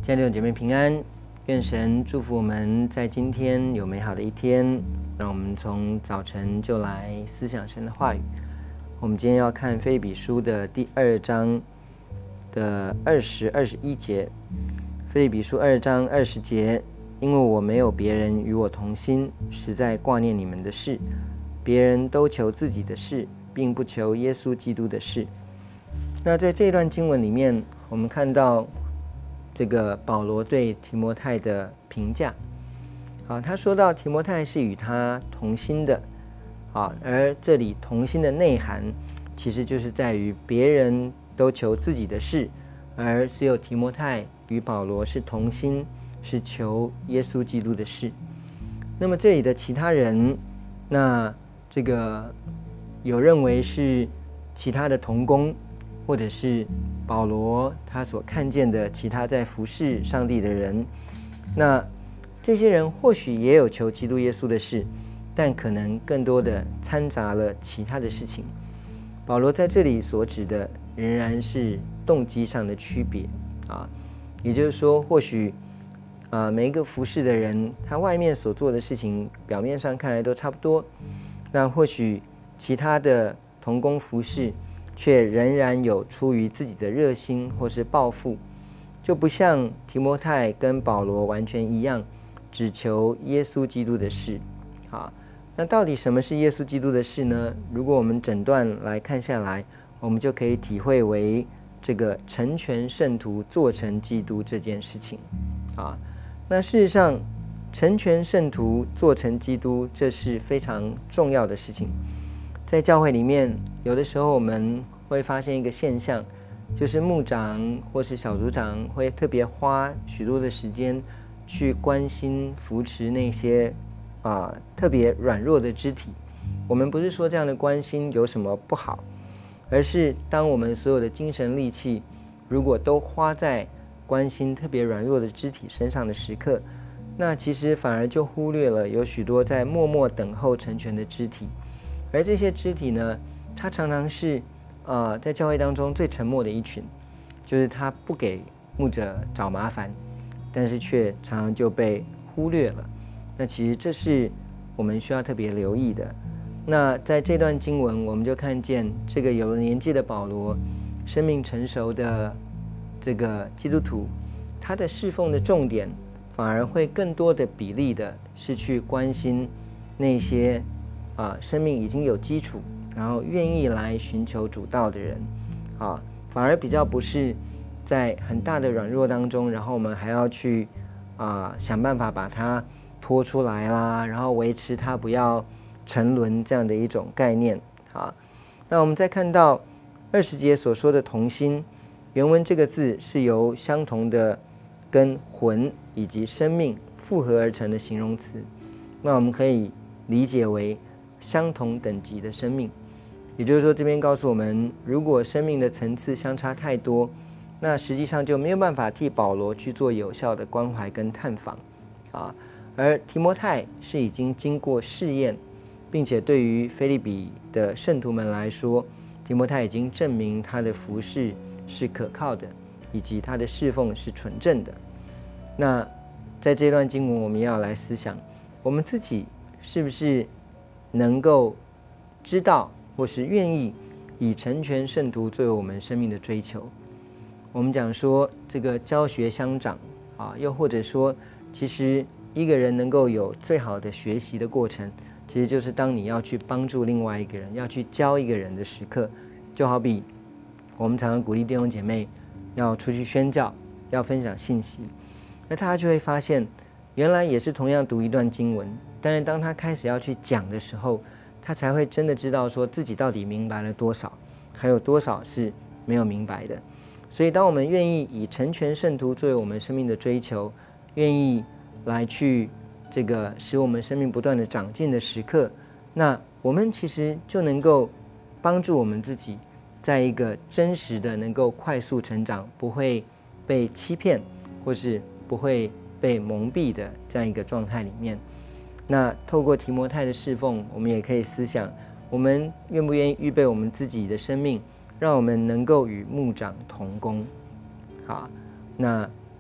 亲爱的弟兄姐妹平安，愿神祝福我们在今天有美好的一天。让我们从早晨就来思想神的话语。我们今天要看腓立比书的第2章的20、21节。腓立比书2章20节，因为我没有别人与我同心，实在挂念你们的事，别人都求自己的事，并不求耶稣基督的事。那在这段经文里面，我们看到这个保罗对提摩太的评价。他说到提摩太是与他同心的，而这里同心的内涵其实就是在于别人都求自己的事，而只有提摩太与保罗是同心，是求耶稣基督的事。那么这里的其他人，那这个有认为是其他的同工，或者是保罗他所看见的其他在服侍上帝的人，那这些人或许也有求基督耶稣的事，但可能更多的掺杂了其他的事情。保罗在这里所指的仍然是动机上的区别也就是说，或许每一个服侍的人，他外面所做的事情表面上看来都差不多，那或许其他的同工服侍却仍然有出于自己的热心或是抱负，就不像提摩太跟保罗完全一样，只求耶稣基督的事。那到底什么是耶稣基督的事呢？如果我们整段来看下来，我们就可以体会为这个成全圣徒做成基督这件事情。那事实上，成全圣徒做成基督，这是非常重要的事情。在教会里面，有的时候我们会发现一个现象，就是牧长或是小组长会特别花许多的时间去关心扶持那些特别软弱的肢体。我们不是说这样的关心有什么不好，而是当我们所有的精神力气如果都花在关心特别软弱的肢体身上的时刻，那其实反而就忽略了有许多在默默等候成全的肢体。而这些肢体呢，他常常是在教会当中最沉默的一群，就是他不给牧者找麻烦，但是却常常就被忽略了。那其实这是我们需要特别留意的。那在这段经文，我们就看见这个有了年纪的保罗，生命成熟的这个基督徒，他的侍奉的重点反而会更多的比例的是去关心那些生命已经有基础，然后愿意来寻求主道的人反而比较不是在很大的软弱当中，然后我们还要去想办法把它拖出来啦，然后维持它不要沉沦这样的一种概念。那我们再看到20节所说的同心，原文这个字是由相同的跟魂以及生命复合而成的形容词，那我们可以理解为相同等级的生命。也就是说，这边告诉我们，如果生命的层次相差太多，那实际上就没有办法替保罗去做有效的关怀跟探访而提摩太是已经经过试验，并且对于腓立比的圣徒们来说，提摩太已经证明他的服事是可靠的，以及他的侍奉是纯正的。那在这段经文，我们要来思想，我们自己是不是能够知道或是愿意以成全圣徒作为我们生命的追求。我们讲说这个教学相长又或者说其实一个人能够有最好的学习的过程，其实就是当你要去帮助另外一个人，要去教一个人的时刻。就好比我们常常鼓励弟兄姐妹要出去宣教，要分享信息，那他就会发现原来也是同样读一段经文，但是当他开始要去讲的时候，他才会真的知道说自己到底明白了多少，还有多少是没有明白的。所以当我们愿意以成全圣徒作为我们生命的追求，愿意来去这个使我们生命不断的长进的时刻，那我们其实就能够帮助我们自己在一个真实的能够快速成长，不会被欺骗或是不会被蒙蔽的这样一个状态里面。那透过提摩太的侍奉，我们也可以思想，我们愿不愿意预备我们自己的生命，让我们能够与牧长同工。那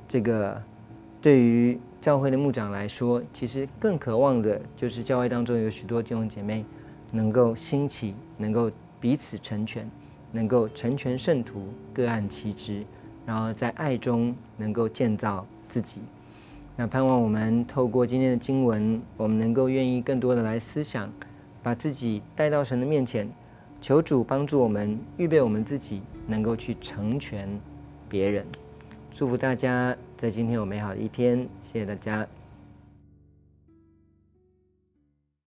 这个对于教会的牧长来说，其实更渴望的就是教会当中有许多弟兄姐妹能够兴起，能够彼此成全，能够成全圣徒，各按其职，然后在爱中能够建造自己。那盼望我们透过今天的经文，我们能够愿意更多的来思想，把自己带到神的面前，求主帮助我们，预备我们自己，能够去成全别人。祝福大家在今天有美好的一天，谢谢大家。